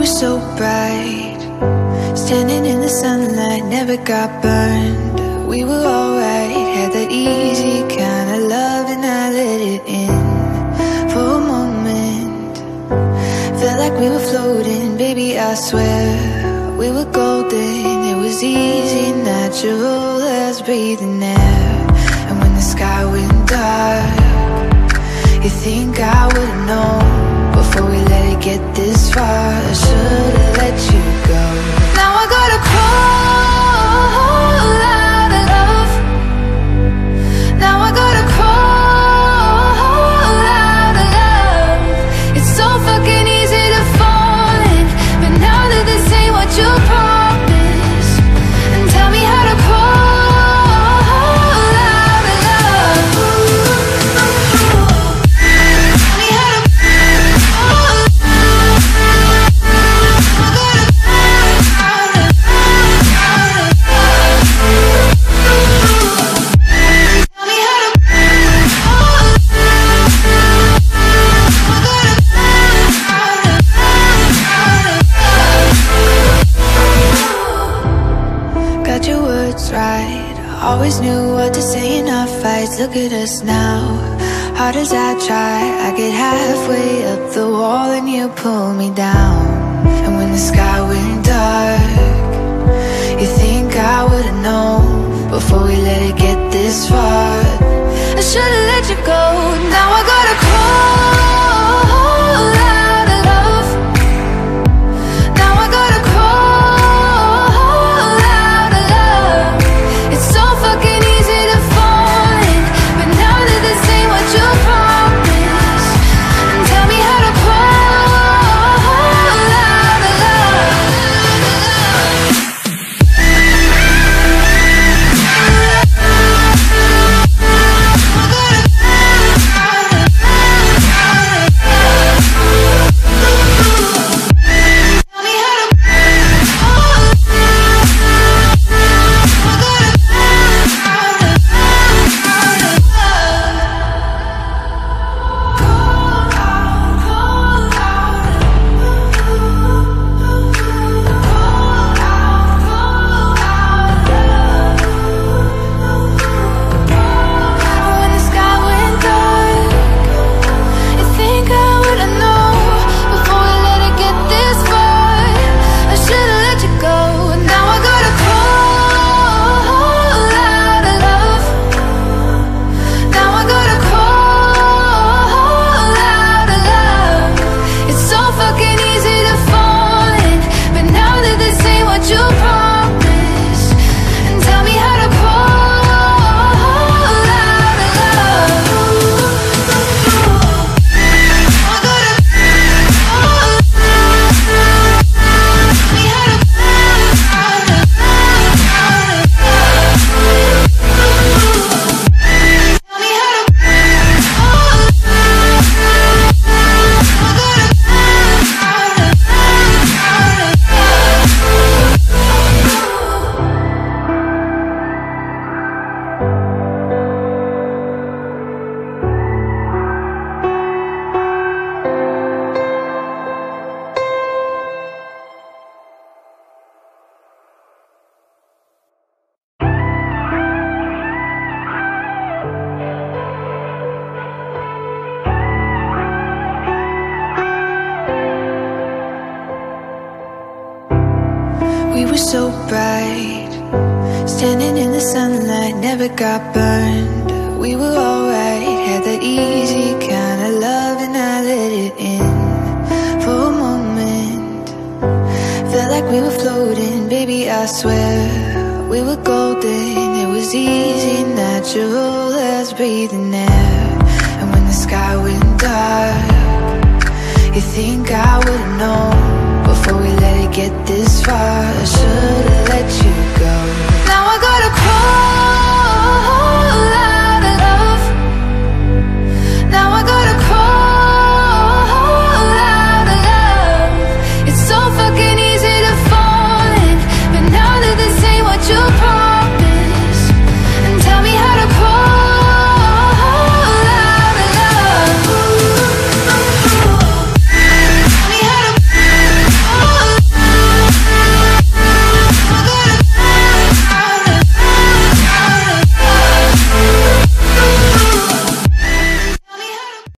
were so bright, standing in the sunlight, never got burned. We were alright, had that easy kind of love, and I let it in for a moment. Felt like we were floating, baby, I swear we were golden. It was easy, natural as breathing air. And when the sky went dark, you think I would've known before we let it get this far. I should've let you go. Now I gotta crawl out of love. Now I gotta crawl out of love. It's so fucking easy to fall in, but now that this ain't what you promised, and tell me how to crawl out of love. Tell me how to right. Always knew what to say in our fights. Look at us now. Hard as I try, I get halfway up the wall and you pull me down. And when the sky went dark, you think I would've known before we let it get this far. I should've let you go. Now I gotta crawl out of love. Now I gotta We were so bright, standing in the sunlight, never got burned. We were alright, had that easy kind of love, and I let it in for a moment. Felt like we were floating, baby, I swear we were golden. It was easy, natural as breathing air. And when the sky went dark, you think I would've known before we let it get this far.